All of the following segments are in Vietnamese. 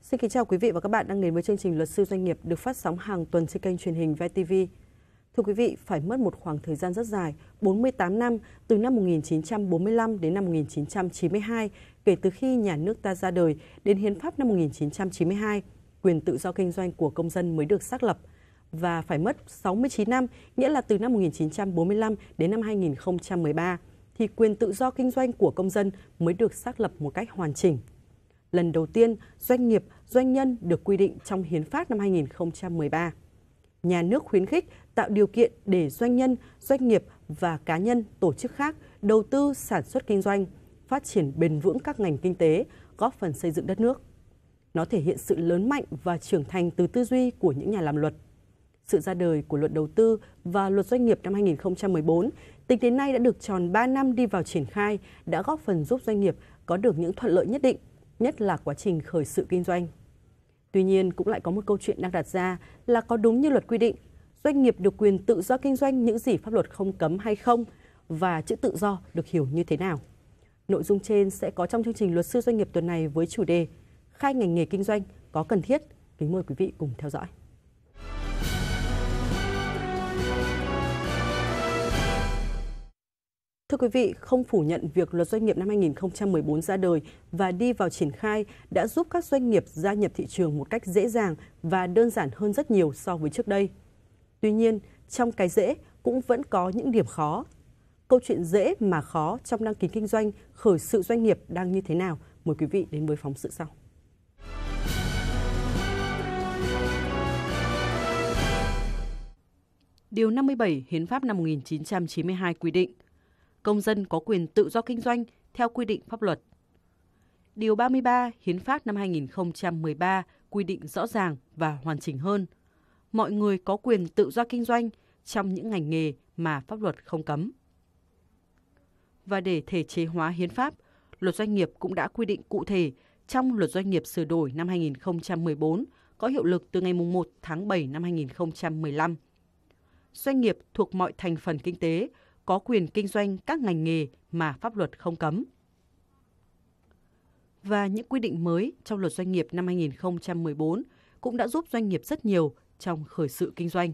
Xin kính chào quý vị và các bạn đang đến với chương trình Luật sư Doanh nghiệp được phát sóng hàng tuần trên kênh truyền hình VTV. Thưa quý vị, phải mất một khoảng thời gian rất dài, 48 năm, từ năm 1945 đến năm 1992, kể từ khi nhà nước ta ra đời đến Hiến pháp năm 1992, quyền tự do kinh doanh của công dân mới được xác lập. Và phải mất 69 năm, nghĩa là từ năm 1945 đến năm 2013, thì quyền tự do kinh doanh của công dân mới được xác lập một cách hoàn chỉnh. Lần đầu tiên, doanh nghiệp, doanh nhân được quy định trong Hiến pháp năm 2013. Nhà nước khuyến khích tạo điều kiện để doanh nhân, doanh nghiệp và cá nhân, tổ chức khác đầu tư sản xuất kinh doanh, phát triển bền vững các ngành kinh tế, góp phần xây dựng đất nước. Nó thể hiện sự lớn mạnh và trưởng thành từ tư duy của những nhà làm luật. Sự ra đời của Luật Đầu tư và Luật Doanh nghiệp năm 2014, tính đến nay đã được tròn 3 năm đi vào triển khai, đã góp phần giúp doanh nghiệp có được những thuận lợi nhất định, nhất là quá trình khởi sự kinh doanh. Tuy nhiên, cũng lại có một câu chuyện đang đặt ra là có đúng như luật quy định, doanh nghiệp được quyền tự do kinh doanh những gì pháp luật không cấm hay không, và chữ tự do được hiểu như thế nào? Nội dung trên sẽ có trong chương trình Luật sư Doanh nghiệp tuần này với chủ đề Khai ngành nghề kinh doanh có cần thiết? Kính mời quý vị cùng theo dõi. Thưa quý vị, không phủ nhận việc Luật Doanh nghiệp năm 2014 ra đời và đi vào triển khai đã giúp các doanh nghiệp gia nhập thị trường một cách dễ dàng và đơn giản hơn rất nhiều so với trước đây. Tuy nhiên, trong cái dễ cũng vẫn có những điểm khó. Câu chuyện dễ mà khó trong đăng ký kinh doanh, khởi sự doanh nghiệp đang như thế nào? Mời quý vị đến với phóng sự sau. Điều 57 Hiến pháp năm 1992 quy định công dân có quyền tự do kinh doanh theo quy định pháp luật. Điều 33 Hiến pháp năm 2013 quy định rõ ràng và hoàn chỉnh hơn. Mọi người có quyền tự do kinh doanh trong những ngành nghề mà pháp luật không cấm. Và để thể chế hóa hiến pháp, Luật Doanh nghiệp cũng đã quy định cụ thể trong Luật Doanh nghiệp sửa đổi năm 2014 có hiệu lực từ ngày 1 tháng 7 năm 2015. Doanh nghiệp thuộc mọi thành phần kinh tế có quyền kinh doanh các ngành nghề mà pháp luật không cấm. Và những quy định mới trong Luật Doanh nghiệp năm 2014 cũng đã giúp doanh nghiệp rất nhiều trong khởi sự kinh doanh.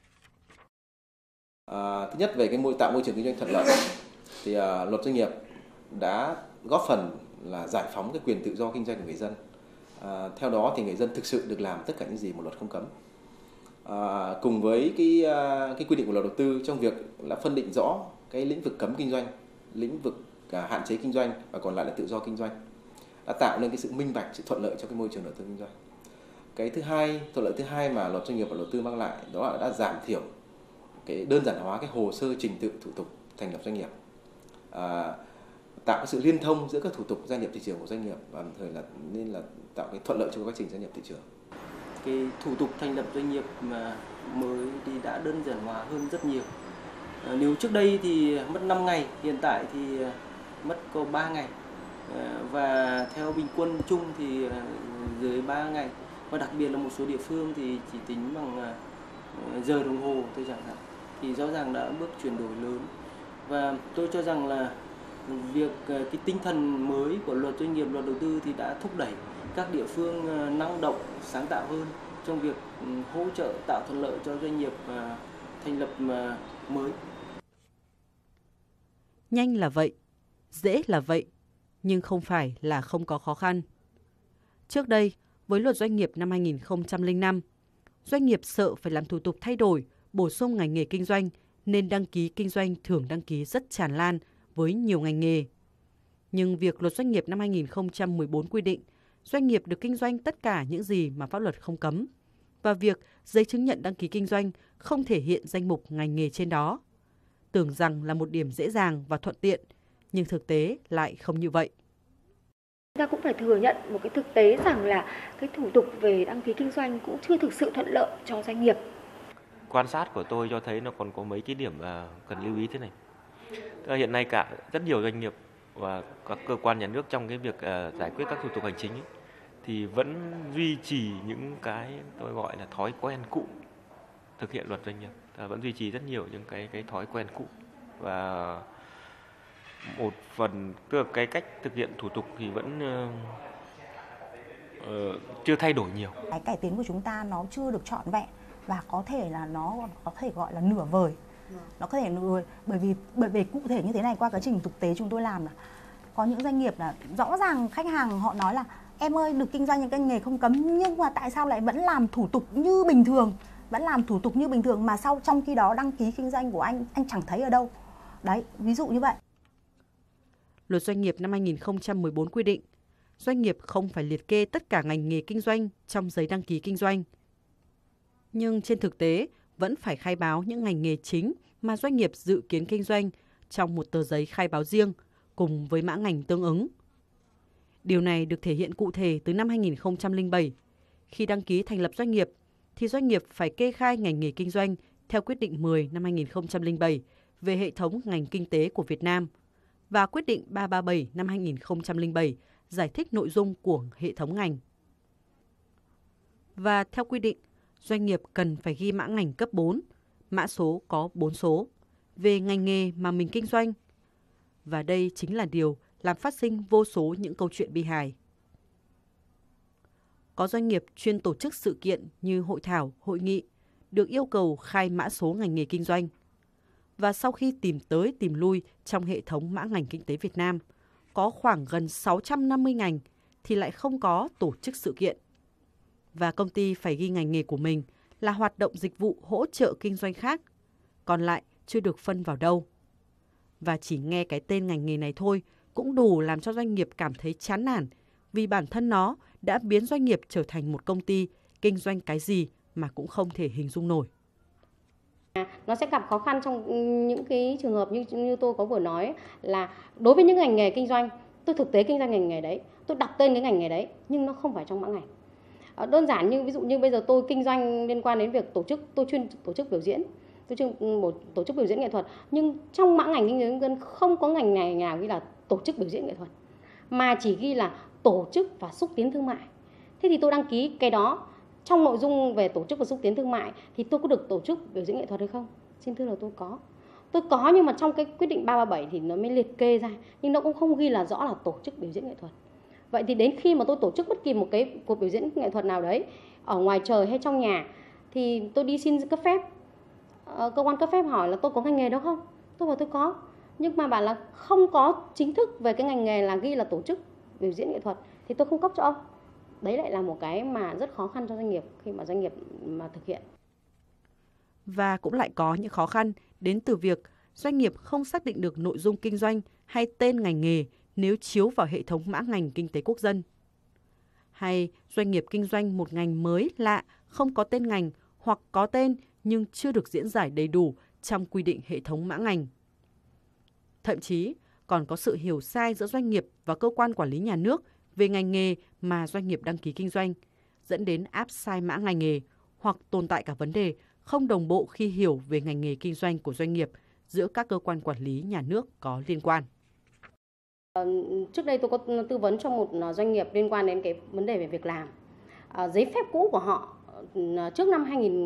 Thứ nhất về tạo môi trường kinh doanh thuận lợi thì Luật Doanh nghiệp đã góp phần là giải phóng cái quyền tự do kinh doanh của người dân. Theo đó thì người dân thực sự được làm tất cả những gì một luật không cấm. Cùng với cái quy định của Luật Đầu tư trong việc là phân định rõ cái lĩnh vực cấm kinh doanh, lĩnh vực hạn chế kinh doanh và còn lại là tự do kinh doanh, đã tạo nên cái sự minh bạch, sự thuận lợi cho cái môi trường đầu tư kinh doanh. Cái thứ hai, thuận lợi thứ hai mà Luật Doanh nghiệp và Luật Đầu tư mang lại đó là đã giảm thiểu cái đơn giản hóa cái hồ sơ trình tự thủ tục thành lập doanh nghiệp, tạo cái sự liên thông giữa các thủ tục gia nhập thị trường của doanh nghiệp và đồng thời nên là tạo cái thuận lợi cho quá trình gia nhập thị trường. Cái thủ tục thành lập doanh nghiệp mà mới thì đã đơn giản hóa hơn rất nhiều. Nếu trước đây thì mất 5 ngày, hiện tại thì mất có 3 ngày. Và theo bình quân chung thì dưới 3 ngày. Và đặc biệt là một số địa phương thì chỉ tính bằng giờ đồng hồ thôi chẳng hạn. Thì rõ ràng đã bước chuyển đổi lớn. Và tôi cho rằng là việc cái tinh thần mới của Luật Doanh nghiệp, Luật Đầu tư thì đã thúc đẩy các địa phương năng động, sáng tạo hơn trong việc hỗ trợ tạo thuận lợi cho doanh nghiệp thành lập mới. Nhanh là vậy, dễ là vậy, nhưng không phải là không có khó khăn. Trước đây, với Luật Doanh nghiệp năm 2005, doanh nghiệp sợ phải làm thủ tục thay đổi, bổ sung ngành nghề kinh doanh nên đăng ký kinh doanh thường đăng ký rất tràn lan với nhiều ngành nghề. Nhưng việc Luật Doanh nghiệp năm 2014 quy định doanh nghiệp được kinh doanh tất cả những gì mà pháp luật không cấm, và việc giấy chứng nhận đăng ký kinh doanh không thể hiện danh mục ngành nghề trên đó. Tưởng rằng là một điểm dễ dàng và thuận tiện, nhưng thực tế lại không như vậy. Chúng ta cũng phải thừa nhận một cái thực tế rằng là cái thủ tục về đăng ký kinh doanh cũng chưa thực sự thuận lợi cho doanh nghiệp. Quan sát của tôi cho thấy nó còn có mấy cái điểm cần lưu ý thế này. Hiện nay rất nhiều doanh nghiệp và các cơ quan nhà nước trong cái việc giải quyết các thủ tục hành chính ấy, thì vẫn duy trì những cái tôi gọi là thói quen cũ thực hiện luật doanh nghiệp, vẫn duy trì rất nhiều những cái thói quen cũ, và một phần tức là cái cách thực hiện thủ tục thì vẫn chưa thay đổi nhiều. Cái cải tiến của chúng ta nó chưa được trọn vẹn và có thể là nó có thể gọi là nửa vời. Nó có thể nửa vời bởi vì cụ thể như thế này, qua quá trình thực tế chúng tôi làm là có những doanh nghiệp là rõ ràng khách hàng họ nói là em ơi, được kinh doanh những cái nghề không cấm nhưng mà tại sao lại vẫn làm thủ tục như bình thường, mà sau trong khi đó đăng ký kinh doanh của anh chẳng thấy ở đâu. Đấy, ví dụ như vậy. Luật Doanh nghiệp năm 2014 quy định, doanh nghiệp không phải liệt kê tất cả ngành nghề kinh doanh trong giấy đăng ký kinh doanh. Nhưng trên thực tế, vẫn phải khai báo những ngành nghề chính mà doanh nghiệp dự kiến kinh doanh trong một tờ giấy khai báo riêng cùng với mã ngành tương ứng. Điều này được thể hiện cụ thể từ năm 2007. Khi đăng ký thành lập doanh nghiệp, thì doanh nghiệp phải kê khai ngành nghề kinh doanh theo quyết định 10 năm 2007 về hệ thống ngành kinh tế của Việt Nam và quyết định 337 năm 2007 giải thích nội dung của hệ thống ngành. Và theo quy định, doanh nghiệp cần phải ghi mã ngành cấp 4, mã số có 4 số, về ngành nghề mà mình kinh doanh. Và đây chính là điều làm phát sinh vô số những câu chuyện bi hài. Có doanh nghiệp chuyên tổ chức sự kiện như hội thảo, hội nghị, được yêu cầu khai mã số ngành nghề kinh doanh. Và sau khi tìm tới tìm lui trong hệ thống mã ngành kinh tế Việt Nam, có khoảng gần 650 ngành thì lại không có tổ chức sự kiện. Và công ty phải ghi ngành nghề của mình là hoạt động dịch vụ hỗ trợ kinh doanh khác, còn lại chưa được phân vào đâu. Và chỉ nghe cái tên ngành nghề này thôi cũng đủ làm cho doanh nghiệp cảm thấy chán nản, vì bản thân nó đã biến doanh nghiệp trở thành một công ty kinh doanh cái gì mà cũng không thể hình dung nổi. Nó sẽ gặp khó khăn trong những cái trường hợp như tôi có vừa nói, là đối với những ngành nghề kinh doanh, tôi thực tế kinh doanh ngành nghề đấy, tôi đọc tên cái ngành nghề đấy nhưng nó không phải trong mã ngành. Đơn giản như ví dụ như bây giờ tôi kinh doanh liên quan đến việc tôi chuyên tổ chức biểu diễn, tổ chức biểu diễn nghệ thuật, nhưng trong mã ngành kinh doanh không có ngành này nào ghi là tổ chức biểu diễn nghệ thuật, mà chỉ ghi là tổ chức và xúc tiến thương mại. Thế thì tôi đăng ký cái đó, trong nội dung về tổ chức và xúc tiến thương mại thì tôi có được tổ chức biểu diễn nghệ thuật hay không? Xin thưa là tôi có, nhưng mà trong cái quyết định 337 thì nó mới liệt kê ra, nhưng nó cũng không ghi là rõ là tổ chức biểu diễn nghệ thuật. Vậy thì đến khi mà tôi tổ chức bất kỳ một cái cuộc biểu diễn nghệ thuật nào đấy ở ngoài trời hay trong nhà thì tôi đi xin cấp phép, cơ quan cấp phép hỏi là tôi có ngành nghề đó không? Tôi bảo tôi có, nhưng mà bảo là không có chính thức về cái ngành nghề là ghi là tổ chức biểu diễn nghệ thuật thì tôi không cấp cho ông. Đấy lại là một cái mà rất khó khăn cho doanh nghiệp khi mà doanh nghiệp mà thực hiện. Và cũng lại có những khó khăn đến từ việc doanh nghiệp không xác định được nội dung kinh doanh hay tên ngành nghề nếu chiếu vào hệ thống mã ngành kinh tế quốc dân. Hay doanh nghiệp kinh doanh một ngành mới lạ, không có tên ngành hoặc có tên nhưng chưa được diễn giải đầy đủ trong quy định hệ thống mã ngành. Thậm chí còn có sự hiểu sai giữa doanh nghiệp và cơ quan quản lý nhà nước về ngành nghề mà doanh nghiệp đăng ký kinh doanh, dẫn đến áp sai mã ngành nghề hoặc tồn tại cả vấn đề không đồng bộ khi hiểu về ngành nghề kinh doanh của doanh nghiệp giữa các cơ quan quản lý nhà nước có liên quan. Trước đây tôi có tư vấn cho một doanh nghiệp liên quan đến cái vấn đề về việc làm. Giấy phép cũ của họ trước năm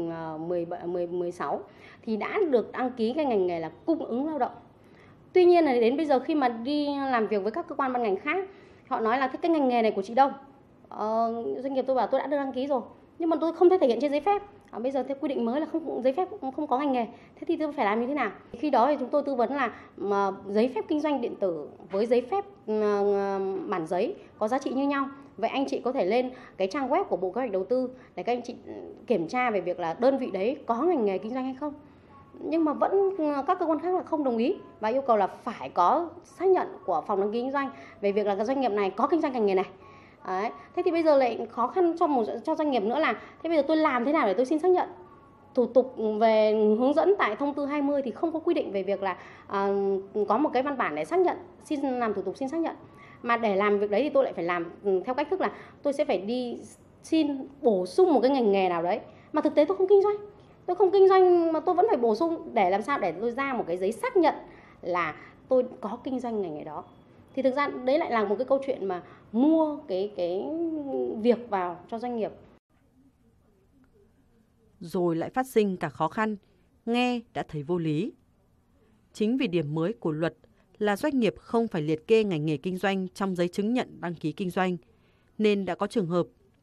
2016 thì đã được đăng ký cái ngành nghề là cung ứng lao động. Tuy nhiên là đến bây giờ khi mà đi làm việc với các cơ quan ban ngành khác, họ nói là cái ngành nghề này của chị đâu? Doanh nghiệp tôi bảo tôi đã được đăng ký rồi, nhưng mà tôi không thể thể hiện trên giấy phép. Bây giờ theo quy định mới là giấy phép không có ngành nghề, thế thì tôi phải làm như thế nào? Khi đó thì chúng tôi tư vấn là giấy phép kinh doanh điện tử với giấy phép bản giấy có giá trị như nhau. Vậy anh chị có thể lên cái trang web của Bộ Kế hoạch Đầu tư để các anh chị kiểm tra về việc là đơn vị đấy có ngành nghề kinh doanh hay không. Nhưng mà vẫn các cơ quan khác là không đồng ý và yêu cầu là phải có xác nhận của phòng đăng ký kinh doanh về việc là cái doanh nghiệp này có kinh doanh ngành nghề này. Đấy. Thế thì bây giờ lại khó khăn cho doanh nghiệp nữa là thế bây giờ tôi làm thế nào để tôi xin xác nhận? Thủ tục về hướng dẫn tại thông tư 20 thì không có quy định về việc là có một cái văn bản để xác nhận, xin làm thủ tục xin xác nhận. Mà để làm việc đấy thì tôi lại phải làm theo cách thức là tôi sẽ phải đi xin bổ sung một cái ngành nghề nào đấy. Mà thực tế tôi không kinh doanh. Tôi không kinh doanh mà tôi vẫn phải bổ sung để làm sao để tôi ra một cái giấy xác nhận là tôi có kinh doanh ngành nghề đó. Thì thực ra đấy lại là một cái câu chuyện mà mua cái việc vào cho doanh nghiệp. Rồi lại phát sinh cả khó khăn, nghe đã thấy vô lý. Chính vì điểm mới của luật là doanh nghiệp không phải liệt kê ngành nghề kinh doanh trong giấy chứng nhận đăng ký kinh doanh, nên đã có trường hợp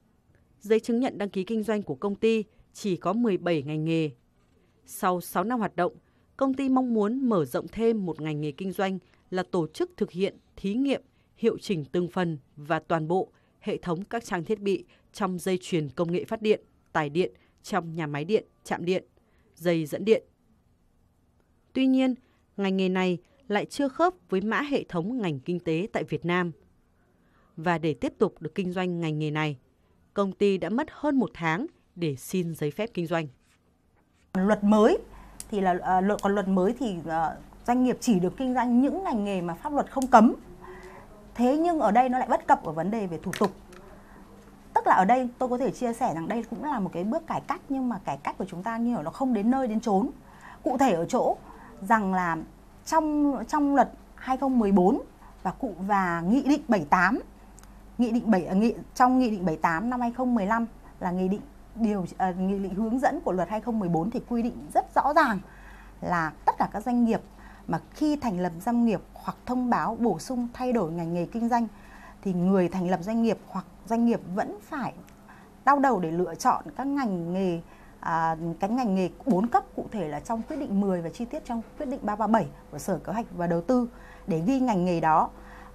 giấy chứng nhận đăng ký kinh doanh của công ty chỉ có 17 ngành nghề. Sau 6 năm hoạt động, công ty mong muốn mở rộng thêm một ngành nghề kinh doanh là tổ chức thực hiện thí nghiệm, hiệu chỉnh từng phần và toàn bộ hệ thống các trang thiết bị trong dây chuyền công nghệ phát điện, tải điện trong nhà máy điện, trạm điện, dây dẫn điện. Tuy nhiên, ngành nghề này lại chưa khớp với mã hệ thống ngành kinh tế tại Việt Nam. Và để tiếp tục được kinh doanh ngành nghề này, công ty đã mất hơn 1 tháng để xin giấy phép kinh doanh. Luật mới thì luật mới thì doanh nghiệp chỉ được kinh doanh những ngành nghề mà pháp luật không cấm. Thế nhưng ở đây nó lại bất cập ở vấn đề về thủ tục. Tức là ở đây tôi có thể chia sẻ rằng đây cũng là một cái bước cải cách, nhưng mà cải cách của chúng ta như ở nó không đến nơi đến chốn. Cụ thể ở chỗ rằng là trong luật 2014 và nghị định 78, trong nghị định 78 năm 2015 là nghị định hướng dẫn của luật 2014 thì quy định rất rõ ràng là tất cả các doanh nghiệp mà khi thành lập doanh nghiệp hoặc thông báo bổ sung thay đổi ngành nghề kinh doanh thì người thành lập doanh nghiệp hoặc doanh nghiệp vẫn phải đau đầu để lựa chọn các ngành nghề, cái ngành nghề 4 cấp, cụ thể là trong quyết định 10 và chi tiết trong quyết định 337 của Sở Kế hoạch và Đầu tư để ghi ngành nghề đó.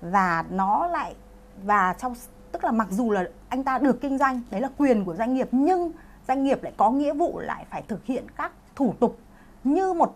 Tức là mặc dù là anh ta được kinh doanh, đấy là quyền của doanh nghiệp, nhưng doanh nghiệp lại có nghĩa vụ lại phải thực hiện các thủ tục như một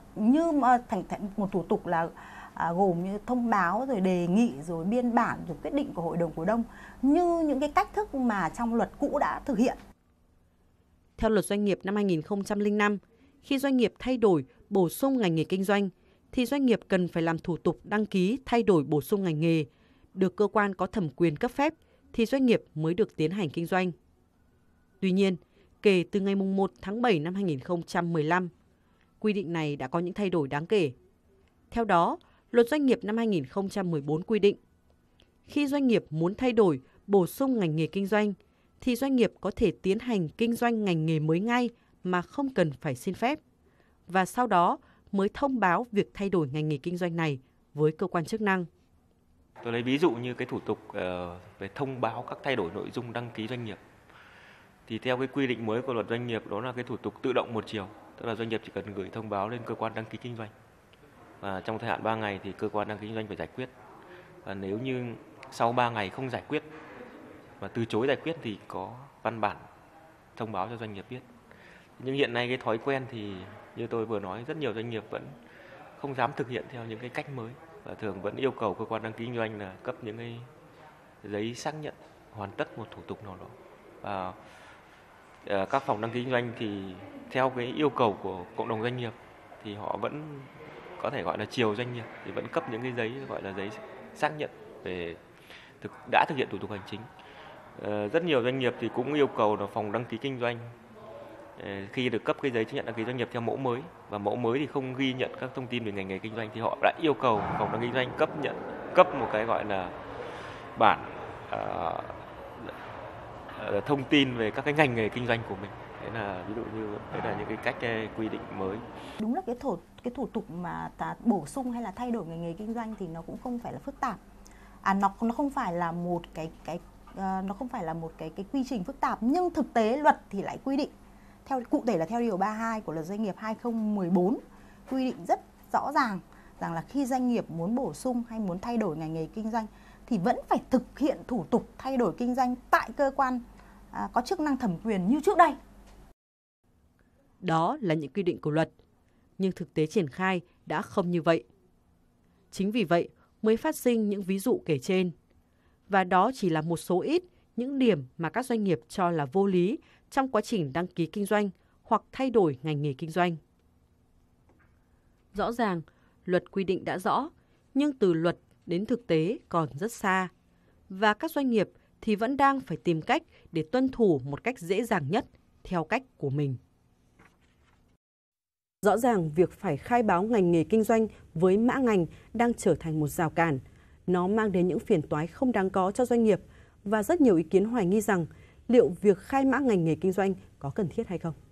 thủ tục là gồm như thông báo, rồi đề nghị, rồi biên bản, rồi quyết định của hội đồng cổ đông, như những cái cách thức mà trong luật cũ đã thực hiện. Theo luật doanh nghiệp năm 2005, khi doanh nghiệp thay đổi, bổ sung ngành nghề kinh doanh, thì doanh nghiệp cần phải làm thủ tục đăng ký thay đổi bổ sung ngành nghề, được cơ quan có thẩm quyền cấp phép, thì doanh nghiệp mới được tiến hành kinh doanh. Tuy nhiên, kể từ ngày 1 tháng 7 năm 2015, quy định này đã có những thay đổi đáng kể. Theo đó, Luật Doanh nghiệp năm 2014 quy định, khi doanh nghiệp muốn thay đổi, bổ sung ngành nghề kinh doanh, thì doanh nghiệp có thể tiến hành kinh doanh ngành nghề mới ngay mà không cần phải xin phép, và sau đó mới thông báo việc thay đổi ngành nghề kinh doanh này với cơ quan chức năng. Tôi lấy ví dụ như cái thủ tục về thông báo các thay đổi nội dung đăng ký doanh nghiệp. Thì theo cái quy định mới của Luật Doanh nghiệp, đó là cái thủ tục tự động một chiều, tức là doanh nghiệp chỉ cần gửi thông báo lên cơ quan đăng ký kinh doanh. Và trong thời hạn 3 ngày thì cơ quan đăng ký kinh doanh phải giải quyết. Và nếu như sau 3 ngày không giải quyết và từ chối giải quyết thì có văn bản thông báo cho doanh nghiệp biết. Nhưng hiện nay cái thói quen thì như tôi vừa nói, rất nhiều doanh nghiệp vẫn không dám thực hiện theo những cái cách mới và thường vẫn yêu cầu cơ quan đăng ký kinh doanh là cấp những cái giấy xác nhận hoàn tất một thủ tục nào đó. Và các phòng đăng ký kinh doanh thì theo cái yêu cầu của cộng đồng doanh nghiệp thì họ vẫn có thể gọi là chiều doanh nghiệp, thì vẫn cấp những cái giấy gọi là giấy xác nhận về đã thực hiện thủ tục hành chính. Rất nhiều doanh nghiệp thì cũng yêu cầu là phòng đăng ký kinh doanh khi được cấp cái giấy chứng nhận đăng ký doanh nghiệp theo mẫu mới, và mẫu mới thì không ghi nhận các thông tin về ngành nghề kinh doanh, thì họ đã yêu cầu phòng đăng ký kinh doanh cấp một cái gọi là bản thông tin về các cái ngành nghề kinh doanh của mình. Đấy là ví dụ như đấy là những cái cách quy định mới. Đúng là cái thủ tục mà bổ sung hay là thay đổi ngành nghề kinh doanh thì nó cũng không phải là phức tạp. Nó không phải là một cái quy trình phức tạp, nhưng thực tế luật thì lại quy định cụ thể là theo điều 32 của Luật Doanh nghiệp 2014 quy định rất rõ ràng rằng là khi doanh nghiệp muốn bổ sung hay muốn thay đổi ngành nghề kinh doanh thì vẫn phải thực hiện thủ tục thay đổi kinh doanh tại cơ quan có chức năng thẩm quyền như trước đây. Đó là những quy định của luật, nhưng thực tế triển khai đã không như vậy. Chính vì vậy mới phát sinh những ví dụ kể trên. Và đó chỉ là một số ít những điểm mà các doanh nghiệp cho là vô lý trong quá trình đăng ký kinh doanh hoặc thay đổi ngành nghề kinh doanh. Rõ ràng, luật quy định đã rõ, nhưng từ luật đến thực tế còn rất xa. Và các doanh nghiệp thì vẫn đang phải tìm cách để tuân thủ một cách dễ dàng nhất theo cách của mình. Rõ ràng việc phải khai báo ngành nghề kinh doanh với mã ngành đang trở thành một rào cản. Nó mang đến những phiền toái không đáng có cho doanh nghiệp và rất nhiều ý kiến hoài nghi rằng liệu việc khai mã ngành nghề kinh doanh có cần thiết hay không.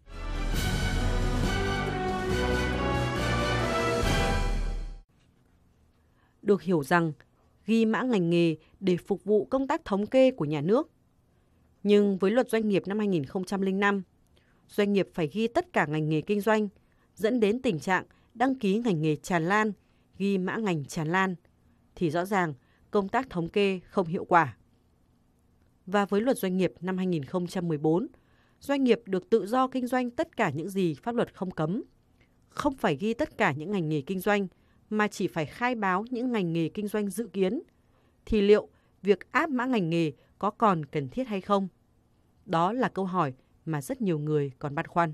Được hiểu rằng ghi mã ngành nghề để phục vụ công tác thống kê của nhà nước. Nhưng với luật doanh nghiệp năm 2005, doanh nghiệp phải ghi tất cả ngành nghề kinh doanh, dẫn đến tình trạng đăng ký ngành nghề tràn lan, ghi mã ngành tràn lan, thì rõ ràng công tác thống kê không hiệu quả. Và với luật doanh nghiệp năm 2014, doanh nghiệp được tự do kinh doanh tất cả những gì pháp luật không cấm. Không phải ghi tất cả những ngành nghề kinh doanh, mà chỉ phải khai báo những ngành nghề kinh doanh dự kiến. Thì liệu việc áp mã ngành nghề có còn cần thiết hay không? Đó là câu hỏi mà rất nhiều người còn băn khoăn.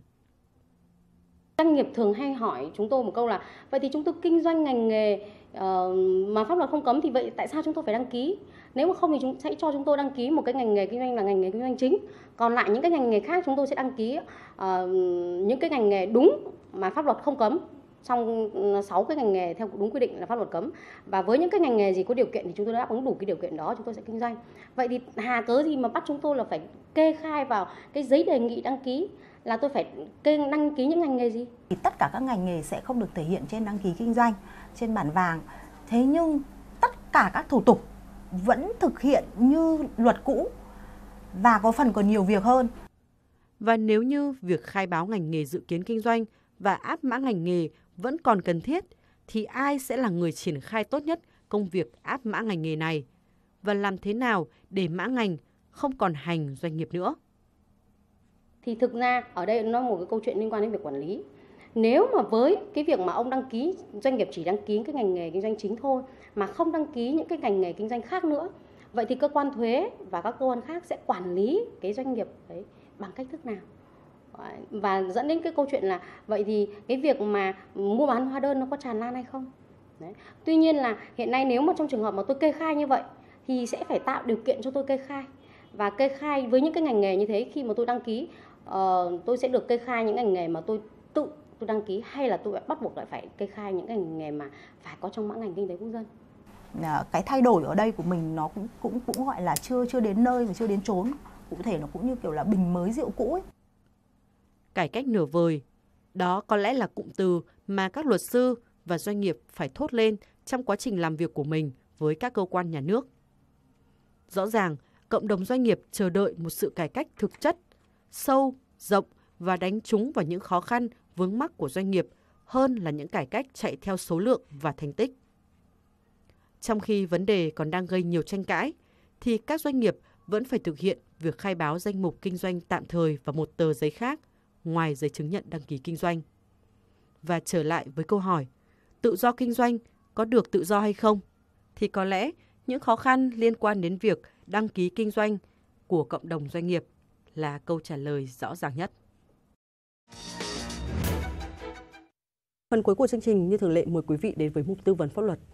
Doanh nghiệp thường hay hỏi chúng tôi một câu là vậy thì chúng tôi kinh doanh ngành nghề mà pháp luật không cấm thì vậy tại sao chúng tôi phải đăng ký? Nếu mà không thì chúng sẽ cho chúng tôi đăng ký một cái ngành nghề kinh doanh là ngành nghề kinh doanh chính. Còn lại những cái ngành nghề khác chúng tôi sẽ đăng ký những cái ngành nghề đúng mà pháp luật không cấm. Trong 6 cái ngành nghề theo đúng quy định là pháp luật cấm. Và với những cái ngành nghề gì có điều kiện thì chúng tôi đáp ứng đủ cái điều kiện đó chúng tôi sẽ kinh doanh. Vậy thì hà cớ gì mà bắt chúng tôi là phải kê khai vào cái giấy đề nghị đăng ký là tôi phải đăng ký những ngành nghề gì? Thì tất cả các ngành nghề sẽ không được thể hiện trên đăng ký kinh doanh, trên bản vàng. Thế nhưng tất cả các thủ tục vẫn thực hiện như luật cũ và có phần còn nhiều việc hơn. Và nếu như việc khai báo ngành nghề dự kiến kinh doanh và áp mã ngành nghề vẫn còn cần thiết, thì ai sẽ là người triển khai tốt nhất công việc áp mã ngành nghề này? Và làm thế nào để mã ngành không còn hành doanh nghiệp nữa? Thì thực ra ở đây nó một cái câu chuyện liên quan đến việc quản lý. Nếu mà với cái việc mà ông đăng ký, doanh nghiệp chỉ đăng ký cái ngành nghề kinh doanh chính thôi mà không đăng ký những cái ngành nghề kinh doanh khác nữa, vậy thì cơ quan thuế và các cơ quan khác sẽ quản lý cái doanh nghiệp đấy bằng cách thức nào? Và dẫn đến cái câu chuyện là vậy thì cái việc mà mua bán hóa đơn nó có tràn lan hay không? Đấy. Tuy nhiên là hiện nay nếu mà trong trường hợp mà tôi kê khai như vậy thì sẽ phải tạo điều kiện cho tôi kê khai. Và kê khai với những cái ngành nghề như thế, khi mà tôi đăng ký tôi sẽ được kê khai những ngành nghề mà tôi đăng ký, hay là tôi bắt buộc lại phải kê khai những ngành nghề mà phải có trong mã ngành kinh tế quốc dân. Cái thay đổi ở đây của mình nó cũng gọi là chưa đến nơi và chưa đến chốn. Cụ thể nó cũng như kiểu là bình mới rượu cũ ấy. Cải cách nửa vời, đó có lẽ là cụm từ mà các luật sư và doanh nghiệp phải thốt lên trong quá trình làm việc của mình với các cơ quan nhà nước. Rõ ràng, cộng đồng doanh nghiệp chờ đợi một sự cải cách thực chất, sâu, rộng và đánh trúng vào những khó khăn, vướng mắc của doanh nghiệp hơn là những cải cách chạy theo số lượng và thành tích. Trong khi vấn đề còn đang gây nhiều tranh cãi, thì các doanh nghiệp vẫn phải thực hiện việc khai báo danh mục kinh doanh tạm thời và một tờ giấy khác ngoài giấy chứng nhận đăng ký kinh doanh. Và trở lại với câu hỏi, tự do kinh doanh có được tự do hay không? Thì có lẽ những khó khăn liên quan đến việc đăng ký kinh doanh của cộng đồng doanh nghiệp là câu trả lời rõ ràng nhất. Phần cuối của chương trình như thường lệ mời quý vị đến với mục tư vấn pháp luật.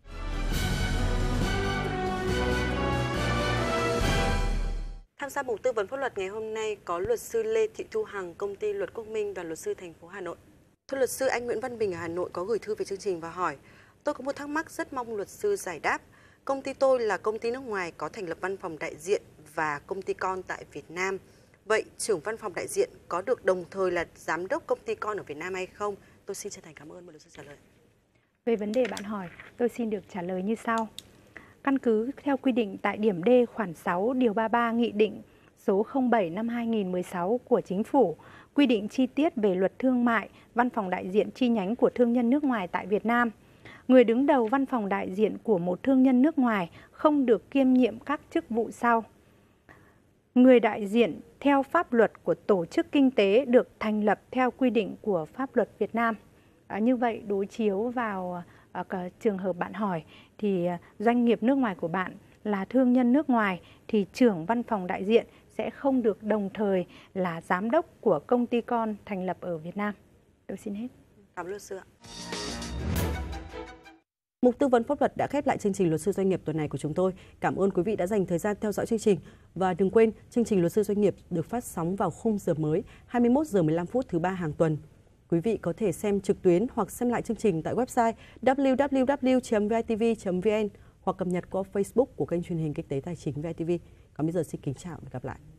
Tham gia mục tư vấn pháp luật ngày hôm nay có luật sư Lê Thị Thu Hằng, công ty Luật Quốc Minh, Đoàn luật sư thành phố Hà Nội. Thưa luật sư, anh Nguyễn Văn Bình ở Hà Nội có gửi thư về chương trình và hỏi: tôi có một thắc mắc rất mong luật sư giải đáp. Công ty tôi là công ty nước ngoài có thành lập văn phòng đại diện và công ty con tại Việt Nam. Vậy trưởng văn phòng đại diện có được đồng thời là giám đốc công ty con ở Việt Nam hay không? Tôi xin chân thành cảm ơn, mời luật sư trả lời. Về vấn đề bạn hỏi, tôi xin được trả lời như sau. Căn cứ theo quy định tại điểm D khoản 6 điều 33 Nghị định số 07 năm 2016 của Chính phủ quy định chi tiết về luật thương mại, văn phòng đại diện chi nhánh của thương nhân nước ngoài tại Việt Nam. Người đứng đầu văn phòng đại diện của một thương nhân nước ngoài không được kiêm nhiệm các chức vụ sau. Người đại diện theo pháp luật của tổ chức kinh tế được thành lập theo quy định của pháp luật Việt Nam. Như vậy đối chiếu vào trường hợp bạn hỏi thì doanh nghiệp nước ngoài của bạn là thương nhân nước ngoài thì trưởng văn phòng đại diện sẽ không được đồng thời là giám đốc của công ty con thành lập ở Việt Nam. Tôi xin hết. Cảm ơn luật sư ạ. Mục tư vấn pháp luật đã khép lại chương trình Luật sư Doanh nghiệp tuần này của chúng tôi. Cảm ơn quý vị đã dành thời gian theo dõi chương trình. Và đừng quên, chương trình Luật sư Doanh nghiệp được phát sóng vào khung giờ mới 21 giờ 15 phút thứ 3 hàng tuần. Quý vị có thể xem trực tuyến hoặc xem lại chương trình tại website www.vitv.vn hoặc cập nhật qua Facebook của kênh truyền hình Kinh tế Tài chính VTV. Còn bây giờ xin kính chào và gặp lại.